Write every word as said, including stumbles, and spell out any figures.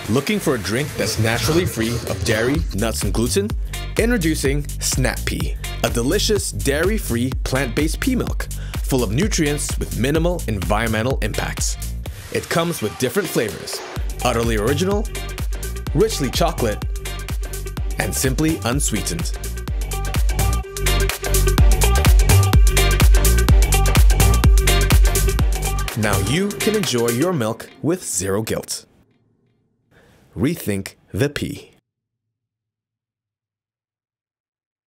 Looking for a drink that's naturally free of dairy, nuts, and gluten? Introducing snappea, a delicious dairy-free plant-based pea milk, full of nutrients with minimal environmental impacts. It comes with different flavors, utterly original, richly chocolate, and simply unsweetened. Now you can enjoy your milk with zero guilt. Rethink the pea.